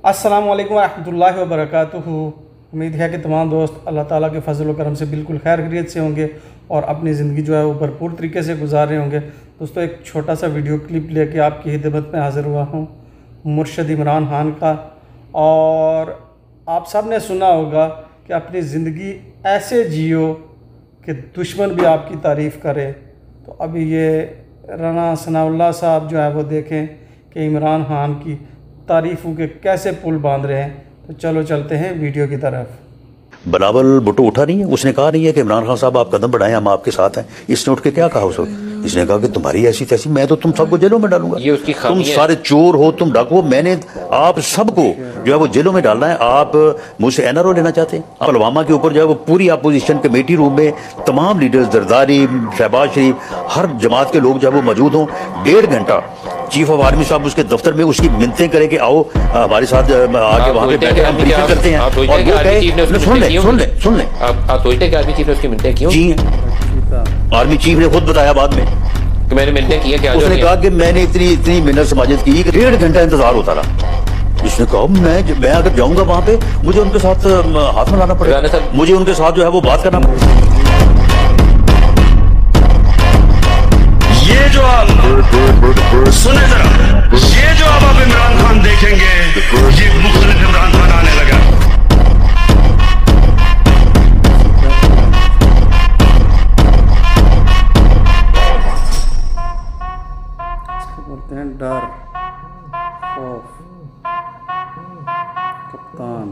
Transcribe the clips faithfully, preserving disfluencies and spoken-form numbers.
अस्सलामु अलैकुम रहमतुल्लाहि व बरकातुहू। उम्मीद है कि तमाम दोस्त अल्लाह ताला के फजल व करम से बिल्कुल खैर खैरियत से होंगे और अपनी ज़िंदगी जो है वो भरपूर तरीके से गुजार रहे होंगे। दोस्तों, एक छोटा सा वीडियो क्लिप लेके आपकी खिदमत में हाज़िर हुआ हूँ मुर्शद इमरान खान का। और आप सब ने सुना होगा कि अपनी ज़िंदगी ऐसे जियो कि दुश्मन भी आपकी तारीफ़ करे। तो अभी ये राना सनाउल्लाह साहब जो है वो देखें कि इमरान खान की तारीफ़ों के कैसे पुल बांध रहे हैं। तो चलो चलते हैं वीडियो की तरफ। बिलावल भुट्टो उठा नहीं है, उसने कहा नहीं है कि इमरान खान साहब आप कदम बढ़ाएं, हम आपके साथ हैं। इसने उठ के क्या कहा उस वक्त? इसने कहा कि तुम्हारी ऐसी तैसी, मैं तो तुम सबको जेलों में डालूंगा, ये उसकी तुम सारे चोर हो, तुम डाकू हो, मैंने आप सबको जो है वो जेलों में डालना है। आप मुझसे एनआरओ लेना चाहते हैं? पुलवामा के ऊपर जो है वो पूरी अपोजिशन कमेटी रूम में तमाम लीडर्स, जरदारी, शहबाज शरीफ, हर जमात के लोग जो है वो मौजूद हों। डेढ़ घंटा चीफ ऑफ आर्मी साहब उसके दफ्तर में उसकी मिन्नतें करें कि आओ हमारे साथ आके वहां पे बैठे, हम ब्रीफिंग करते हैं। और वो कहे सुन ले सुन ले सुन ले आप सोचते कि आर्मी चीफ ने उसकी मिन्नतें क्यों जी हैं? आर्मी चीफ ने खुद बताया बाद में कि मैंने मिन्नतें की है। क्या उसने कहा कि मैंने इतनी इतनी मिन्नत समाजत की कि डेढ़ घंटा इंतजार होता रहा। इसने कहा मैं मैं अगर जाऊंगा वहां पे मुझे उनके साथ हाथ मिलाना पड़ेगा, मुझे उनके साथ जो है वो बात करना पड़ेगा। ये जो आप सुने जरा, ये जो अब आप इमरान खान देखेंगे, ये मुख्तलिफ इमरान खान आने लगा। बोलते हैं डर, खौफ, कप्तान।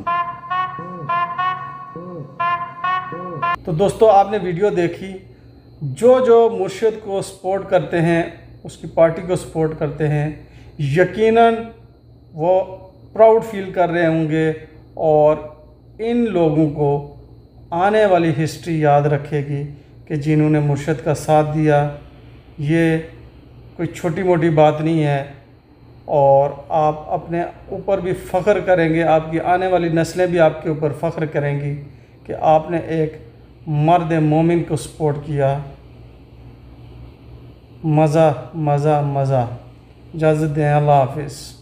तो दोस्तों, आपने वीडियो देखी। जो जो मुर्शिद को सपोर्ट करते हैं, उसकी पार्टी को सपोर्ट करते हैं, यकीनन वो प्राउड फील कर रहे होंगे और इन लोगों को आने वाली हिस्ट्री याद रखेगी कि जिन्होंने मुर्शिद का साथ दिया। ये कोई छोटी मोटी बात नहीं है और आप अपने ऊपर भी फ़ख्र करेंगे, आपकी आने वाली नस्लें भी आपके ऊपर फ़ख्र करेंगी कि आपने एक मर्द मोमिन को सपोर्ट किया। मज़ा मज़ा मज़ा। इजाज़त दें, अल्लाह हाफिज़।